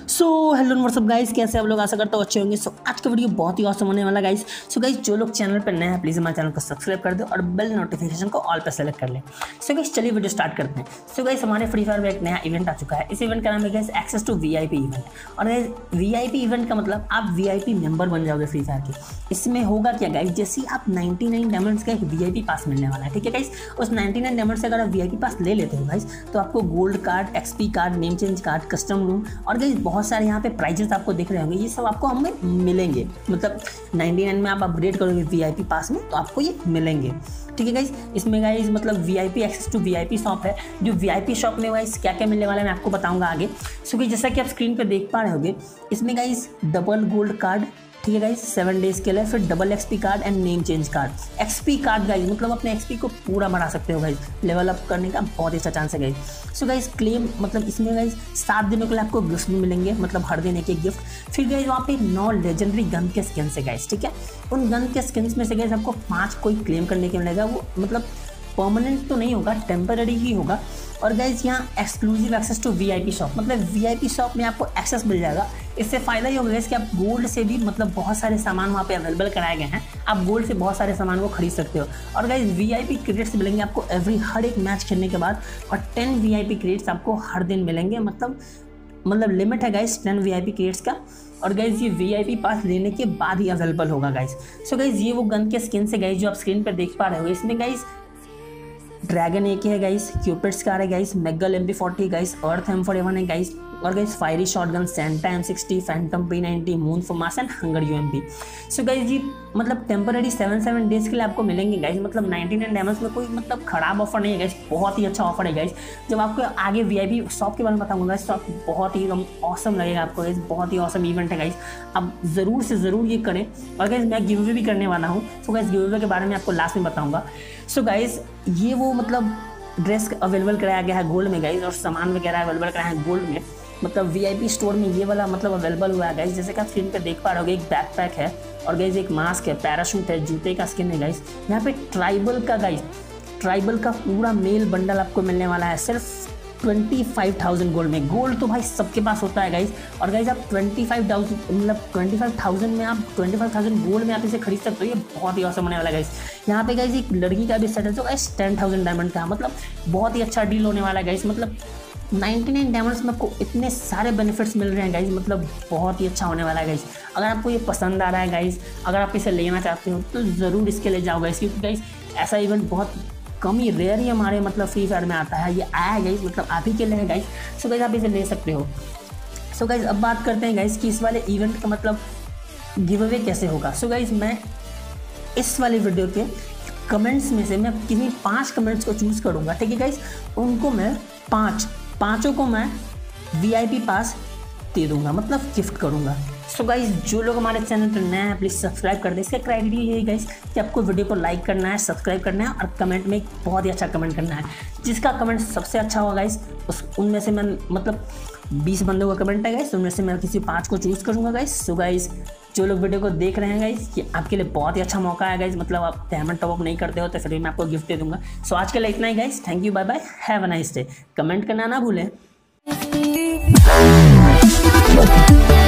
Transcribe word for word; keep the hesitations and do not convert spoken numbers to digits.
So hello what's up guys, कैसे आप लोग? आशा करता हूँ अच्छे होंगे। सो so, आज का वीडियो बहुत ही औसम होने वाला गाइस। सो गाइस, जो लोग चैनल पर नए हैं प्लीज़ हमारे चैनल को सब्सक्राइब कर दो और बेल नोटिफिकेशन को ऑल पे सेलेक्ट कर लें। सो गाइस, चलिए वीडियो स्टार्ट करते हैं। सो गाइस, हमारे फ्री फायर में एक नया इवेंट आ चुका है। इस इवेंट का नाम है guys access to VIP event. और गाइस वीआईपी इवेंट का मतलब आप वीआईपी मेंबर बन जाओगे फ्री फायर के। इसमें होगा क्या गाइस, जैसे आप नाइन्टी नाइन डायमंड्स का एक वीआईपी पास मिलने वाला है, ठीक है गाइस। उस नाइन्टी नाइन डायमंड से अगर आप वीआईपी पास ले लेते हो गाइस, तो आपको gold card, XP card, name change card, custom room और गाइस बहुत सारे यहाँ पे प्राइजेस आपको दिख रहे होंगे। ये सब आपको हमें मिलेंगे, मतलब नाइन्टी नाइन में आप अपग्रेड करोगे वीआईपी पास में तो आपको ये मिलेंगे, ठीक है गाइस। इसमें गाइस मतलब VIP access to VIP shop है। जो वीआईपी शॉप में गाइस क्या क्या मिलने वाला है मैं आपको बताऊंगा आगे। सो गाइस, जैसा कि आप स्क्रीन पे देख पा रहे होगे, इसमें गाइस डबल गोल्ड कार्ड, ठीक है गाइस, सेवन डेज के लिए, फिर double XP card and name change card. XP card guys मतलब अपने एक्सपी को पूरा बढ़ा सकते हो गाइस, लेवल अप करने का बहुत ही अच्छा चांस है गाइस। सो गाइस क्लेम मतलब इसमें गाइस सात दिनों के लिए आपको गिफ्ट भी मिलेंगे, मतलब हर दिन एक एक गिफ्ट। फिर गाइस वहाँ पे नौ लेजेंडरी गन के स्किन्स है गाइस, ठीक है। उन गन के स्किन्स में से गाइस आपको पाँच कोई क्लेम करने के मिलेगा। वो मतलब परमानेंट तो नहीं होगा, टेम्पररी ही होगा। और गाइज यहाँ exclusive access to VIP shop, मतलब वीआईपी शॉप में आपको एक्सेस मिल जाएगा। इससे फ़ायदा ये होगा कि आप गोल्ड से भी मतलब बहुत सारे सामान वहाँ पे अवेलेबल कराए गए हैं। आप गोल्ड से बहुत सारे सामान को खरीद सकते हो। और गाइज वीआईपी क्रेडिट्स मिलेंगे आपको एवरी हर एक मैच खेलने के बाद, और टेन वीआईपी क्रेडिट्स आपको हर दिन मिलेंगे। मतलब मतलब लिमिट है गाइज टेन वीआईपी क्रेडिट्स का। और गाइज ये वीआईपी पास लेने के बाद ही अवेलेबल होगा गाइज। सो गाइज ये वो गन के स्किन से गाइज जो आप स्क्रीन पर देख पा रहे हो। इसमें गाइज ड्रैगन एक है गाइस, क्यूपिड्स कार है गाइस, मैगल M P forty guys, earth M forty one है गाइस, और guys fiery shotgun, Santa M sixty, phantom P ninety, moon फॉर्मास and hunger UMP. So guys जी मतलब टेम्पररी सेवन सेवन डेज के लिए आपको मिलेंगे गाइस। मतलब नाइन्टी नाइन डायमंड्स में कोई मतलब खराब ऑफर नहीं है गाइस, बहुत ही अच्छा ऑफर है गाइस। जब आपको आगे वीआईपी शॉप के बारे में बताऊंगा गाइस, तो आपको बहुत ही औसम लगेगा आपको गाइस। बहुत ही औसम इवेंट है गाइस, आप ज़रूर से ज़रूर ये करें। और गाइस मैं गिव अवे भी करने वाला हूँ, तो गाइस गिव अवे के बारे में आपको लास्ट में बताऊँगा। सो गाइस ये वो मतलब ड्रेस अवेलेबल कराया गया है गोल्ड में गाइस, और सामान वगैरह अवेलेबल कराया है गोल्ड में। मतलब वीआईपी स्टोर में ये वाला मतलब अवेलेबल हुआ है गाइस। जैसे कि आप स्क्रीन पे देख पा रहे होगे, एक बैकपैक है और गाइस एक मास्क है, पैराशूट है, जूते का स्किन है गाइस। यहाँ पे ट्राइबल का गाइस ट्राइबल का पूरा मेल बंडल आपको मिलने वाला है सिर्फ ट्वेंटी फाइव थाउजेंड गोल्ड में। गोल्ड तो भाई सबके पास होता है गाइस। और गाइस आप ट्वेंटी फाइव थाउजेंड मतलब ट्वेंटी फाइव थाउजेंड में आप ट्वेंटी फाइव थाउजेंड गोल्ड में आप इसे खरीद सकते हो। ये बहुत ही औसम होने वाला है गाइस। यहाँ पे गाइस एक लड़की का भी सेट है जो गाइस टेन थाउजेंड डायमंड का, मतलब बहुत ही अच्छा डील होने वाला है गाइस। मतलब नाइन्टी नाइन डायमंड्स में आपको इतने सारे बेनिफिट्स मिल रहे हैं गाइस, मतलब बहुत ही अच्छा होने वाला है गाइस। अगर आपको ये पसंद आ रहा है गाइस, अगर आप इसे लेना चाहते हो तो ज़रूर इसके लिए जाओ गाइस, क्योंकि गाइस ऐसा इवेंट बहुत कम ही रेयर ही हमारे मतलब फ्री फायर में आता है। ये आया है गाइस, मतलब आप ही के लिए है गाइस। सो गाइस आप इसे ले सकते हो। सो गाइस अब बात करते हैं गाइस कि इस वाले इवेंट का मतलब गिव अवे कैसे होगा। सो गाइस मैं इस वाले वीडियो के कमेंट्स में से मैं किसी पाँच कमेंट्स को चूज़ करूँगा, ठीक है गाइस। उनको मैं पाँच पाँचों को मैं वीआईपी पास दे दूँगा, मतलब गिफ्ट करूँगा। सो गाइस जो लोग हमारे चैनल पर नए हैं प्लीज़ सब्सक्राइब कर दें। इसका क्राइटेरिया यही गाइस कि आपको वीडियो को लाइक करना है, सब्सक्राइब करना है और कमेंट में बहुत ही अच्छा कमेंट करना है। जिसका कमेंट सबसे अच्छा होगा गाइस, उस उनमें से मैं मतलब बीस बंदों का कमेंट है गाइस, उनमें से मैं किसी पाँच को चूज़ करूँगा गाइस। सो गाइस जो लोग वीडियो को देख रहे हैं गाइस, ये आपके लिए बहुत ही अच्छा मौका है गाइस। मतलब आप डायमंड टॉप अप नहीं करते हो तो फिर भी मैं आपको गिफ्ट दे दूँगा। सो आज के लिए इतना ही guys, thank you, bye bye, have a nice day. Comment करना ना भूलें।